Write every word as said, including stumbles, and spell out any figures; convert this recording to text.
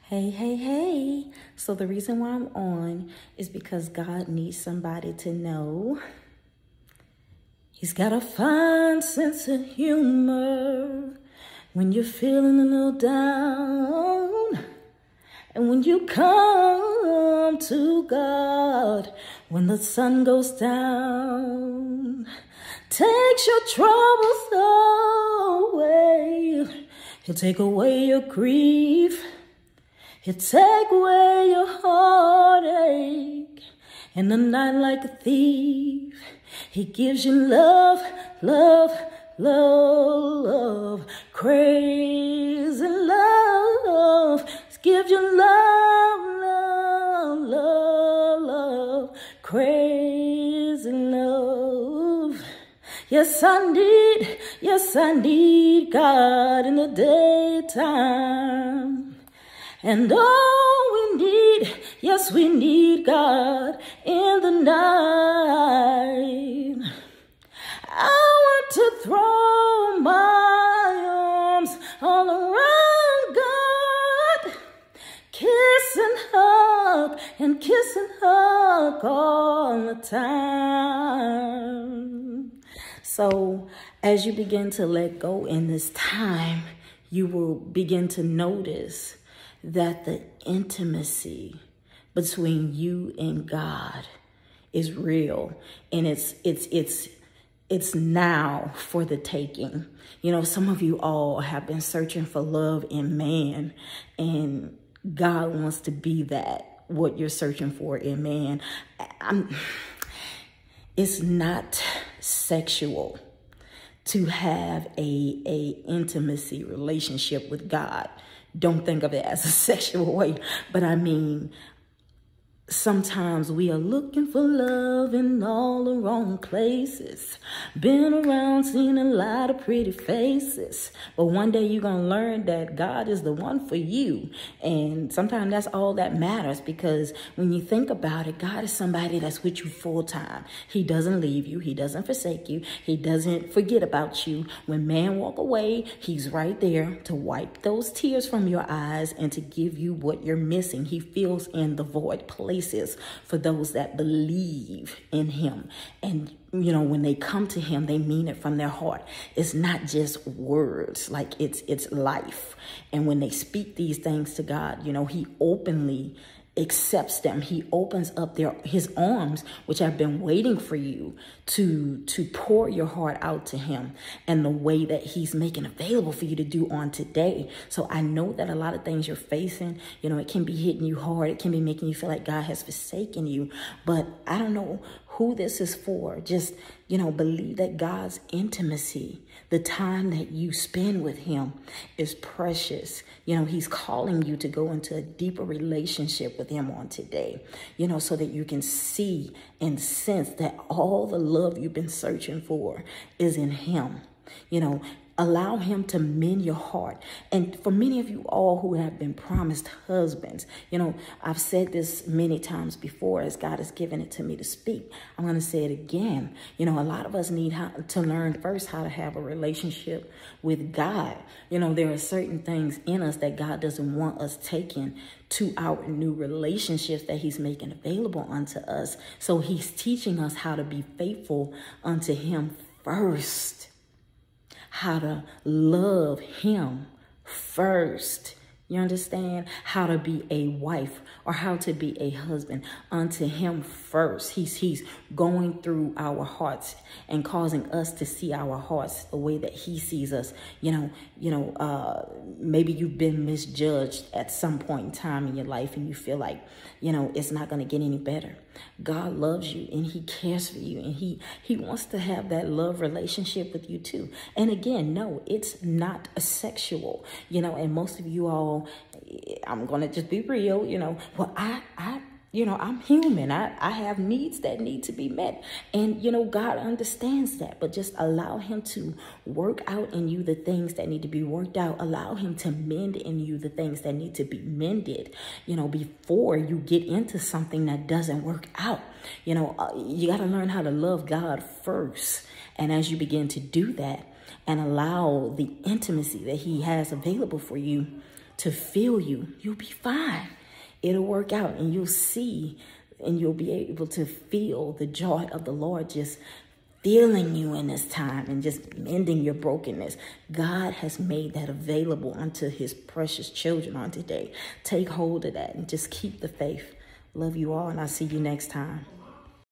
Hey, hey, hey. So the reason why I'm on is because God needs somebody to know He's got a fine sense of humor when you're feeling a little down. And when you come to God, when the sun goes down, takes your troubles away. He'll take away your grief. He'll take away your heartache. In the night like a thief, He gives you love, love, love, love, crazy love. He gives you love, love, love, love, crazy love. Yes, I need, yes, I need God in the daytime. And oh, we need, yes, we need God in the night. I want to throw my arms all around God, kiss and hug, and kiss and hug all the time. So as you begin to let go in this time, you will begin to notice that the intimacy between you and God is real, and it's it's it's it's now for the taking. You know, some of you all have been searching for love in man, and God wants to be that, what you're searching for in man. I'm, it's not sexual to have a, a intimacy relationship with God. Don't think of it as a sexual way, but I mean, sometimes we are looking for love in all the wrong places. Been around, seen a lot of pretty faces. But one day you're going to learn that God is the one for you. And sometimes that's all that matters, because when you think about it, God is somebody that's with you full time. He doesn't leave you. He doesn't forsake you. He doesn't forget about you. When man walk away, He's right there to wipe those tears from your eyes and to give you what you're missing. He fills in the void place for those that believe in Him. And, you know, when they come to Him, they mean it from their heart. It's not just words, like it's, it's life. And when they speak these things to God, you know, He openly accepts them. He opens up their his arms, which have been waiting for you to to pour your heart out to Him, and the way that He's making available for you to do on today. So I know that a lot of things you're facing, you know, it can be hitting you hard. It can be making you feel like God has forsaken you. But I don't know who this is for. Just, you know, believe that God's intimacy, the time that you spend with Him, is precious. You know, He's calling you to go into a deeper relationship with Him on today, you know, so that you can see and sense that all the love you've been searching for is in Him. You know, allow Him to mend your heart. And for many of you all who have been promised husbands, you know, I've said this many times before as God has given it to me to speak. I'm going to say it again. You know, a lot of us need how, to learn first how to have a relationship with God. You know, there are certain things in us that God doesn't want us taking to our new relationships that He's making available unto us. So He's teaching us how to be faithful unto Him first. How to love Him first. You understand? How to be a wife or how to be a husband unto Him first. He's, he's going through our hearts and causing us to see our hearts the way that He sees us. You know, you know, uh, maybe you've been misjudged at some point in time in your life, and you feel like, you know, it's not going to get any better. God loves you, and He cares for you, and he he wants to have that love relationship with you too. And again, no, it's not a sexual, you know, and most of you all, I'm going to just be real, you know, well, I, I, you know, I'm human. I, I have needs that need to be met. And, you know, God understands that, but just allow Him to work out in you the things that need to be worked out. Allow Him to mend in you the things that need to be mended, you know, before you get into something that doesn't work out. You know, uh, you got to learn how to love God first. And as you begin to do that and allow the intimacy that He has available for you to feel you. You'll be fine. It'll work out, and you'll see, and you'll be able to feel the joy of the Lord just feeling you in this time and just mending your brokenness. God has made that available unto his precious children on today. Take hold of that and just keep the faith. Love you all, and I'll see you next time.